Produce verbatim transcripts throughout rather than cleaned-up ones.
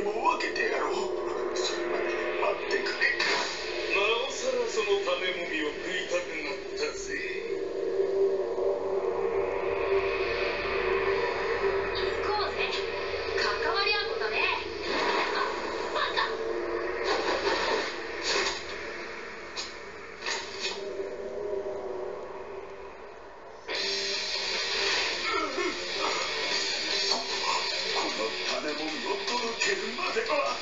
も分けてやろう。それまで待ってくれ。なおさらその種もみを食いたくなったぜ。 行こうぜ。関わり合うことね。あ、バカ。 この種もみを届けるまでは。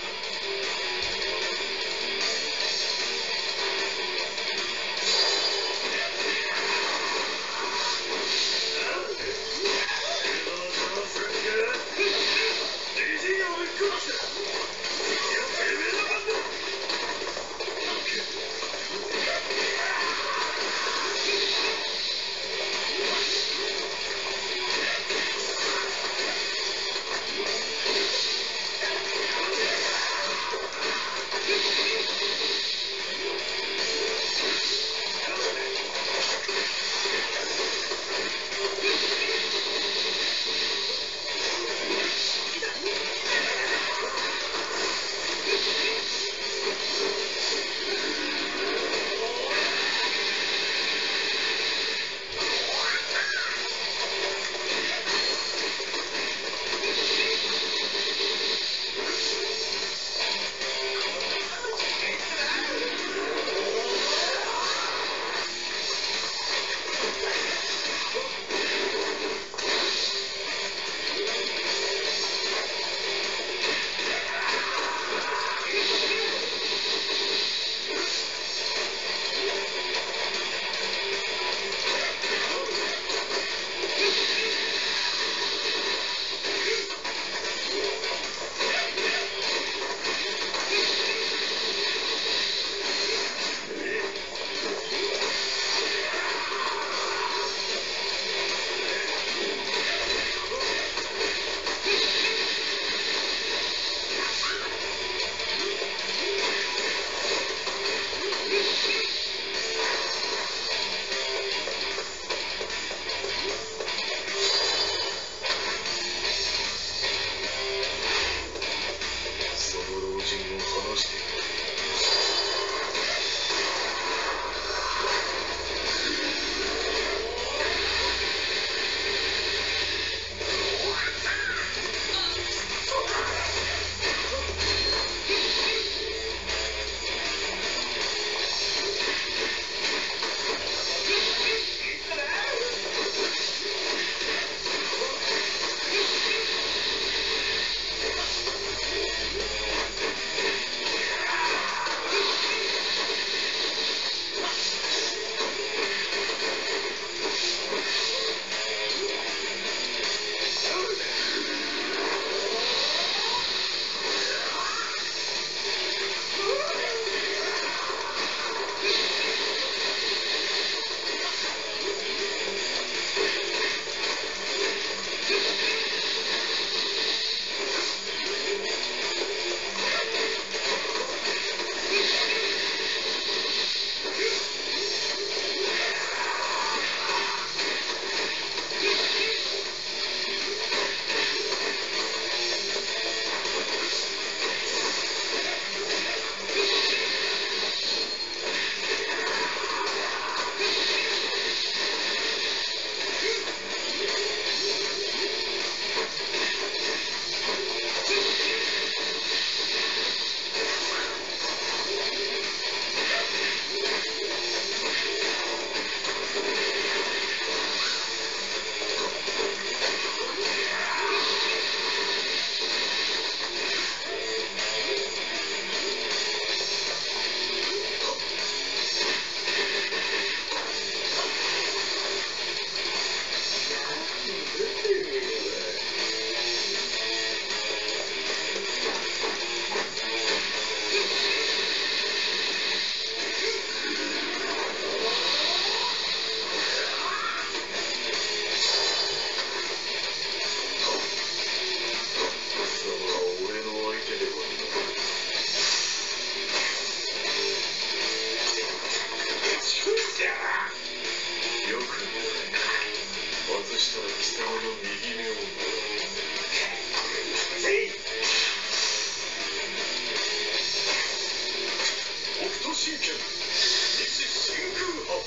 真剣西真空派。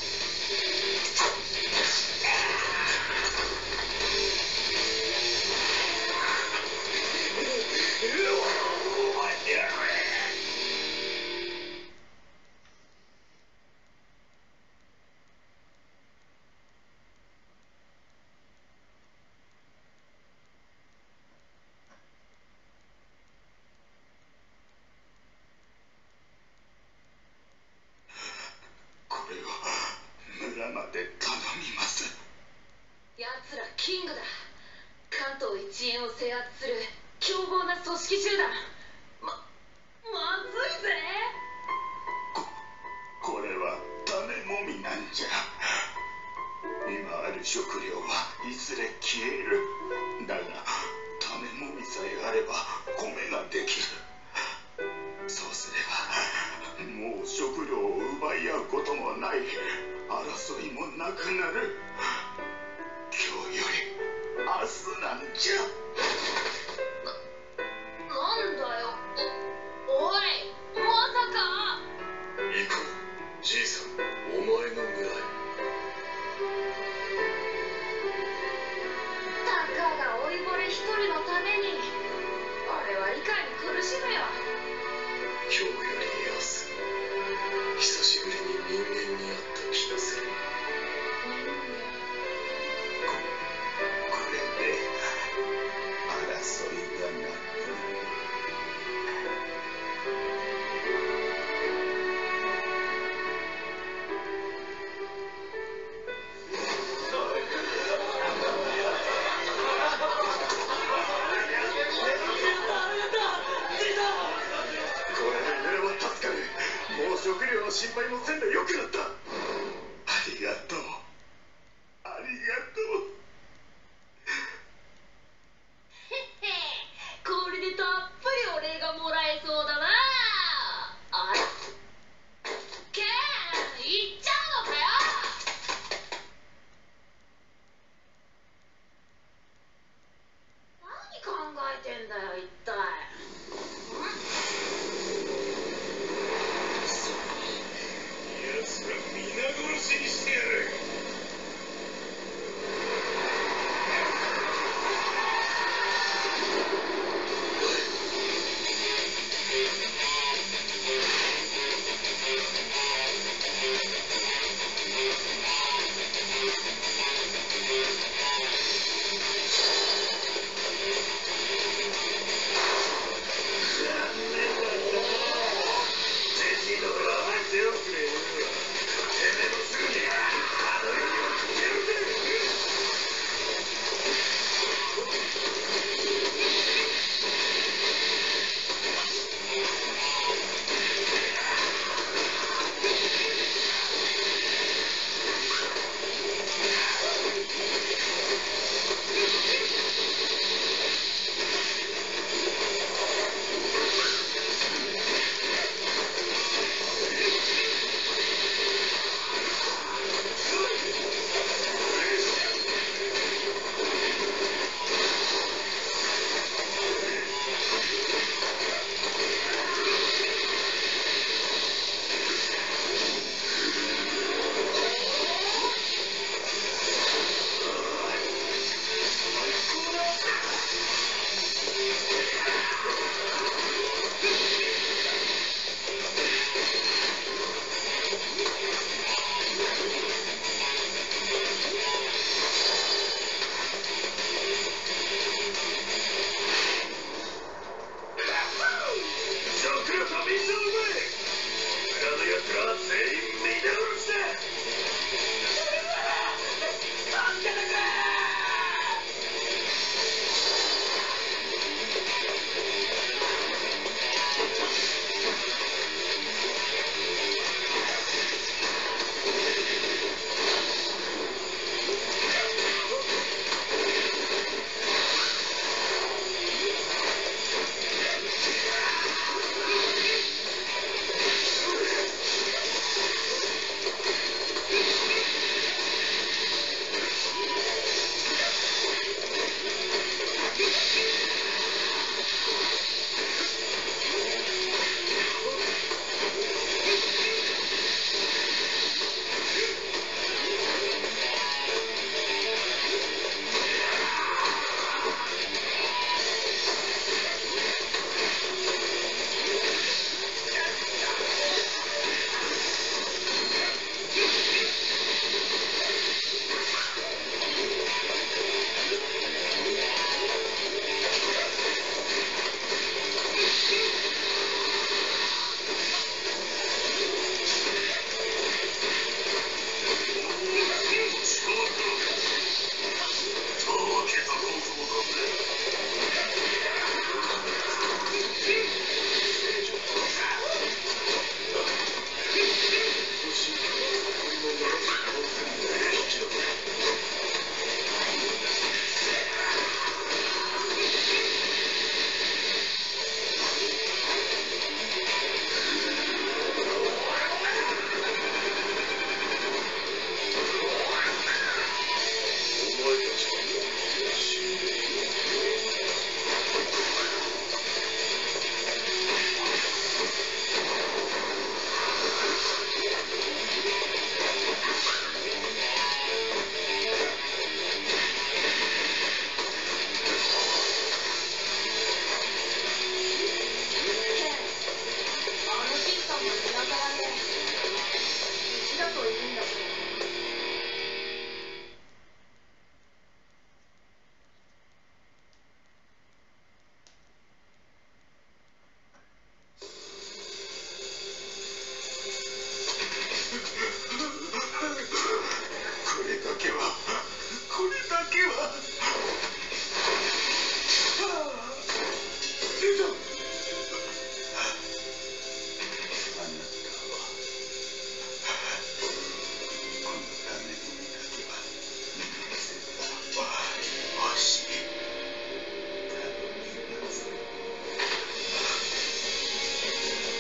これを村まで頼みます。 奴らキングだ。関東一円を制圧する凶暴な組織集団。ままずいぜ。 ここれは種もみなんじゃ。今ある食料はいずれ消える。だが種もみさえあれば米ができる。そうすればもう食料を奪い合うこともない。争いもなくなる。今日より明日なんじゃ。 な、なんだよ。お、おい、まさか。 行こう、じいさん、お前の村へ。 たかが老いぼれ一人のために俺は理解に苦しむよ。 今日より明日、久しぶりに人間に会った気がする。ここれで争いがなくなる。これで村は助かる。もう食料の心配もせんでよくなった。ありがとう。ありがとう。 へっへ、これでたっぷりお礼がもらえそうだな。あら、ケン、行っちゃうのかよ。何考えてんだよ一体。 奴ら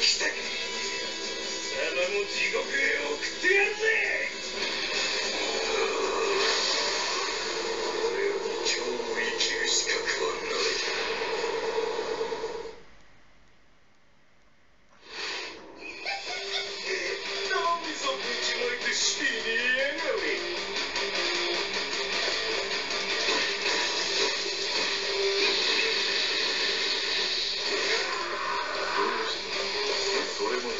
きたか。貴様も地獄へ送ってやるぜ。俺は今日を生きる資格はない。脳みそぶちまいて死にやがれ。それも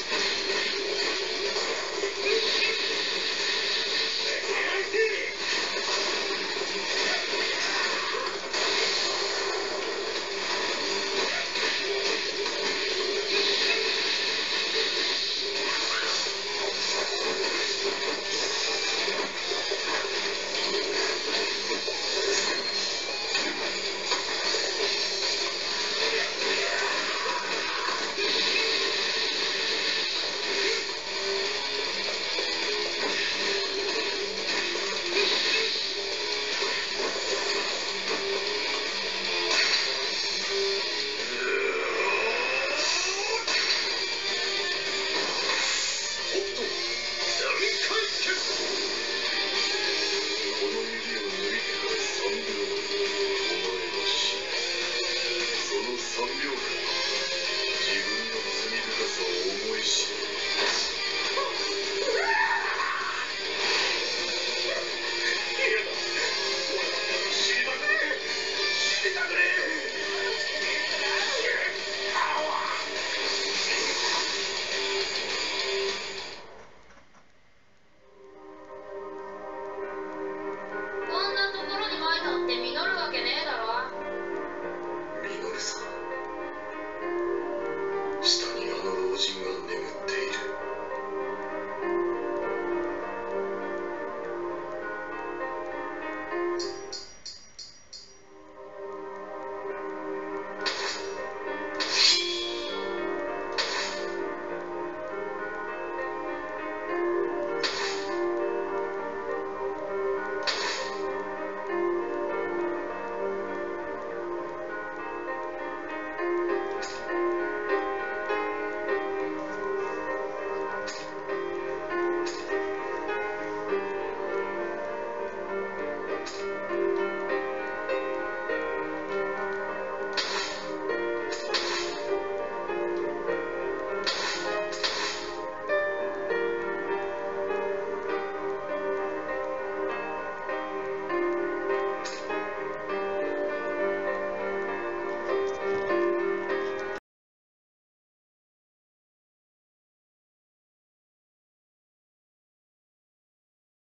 した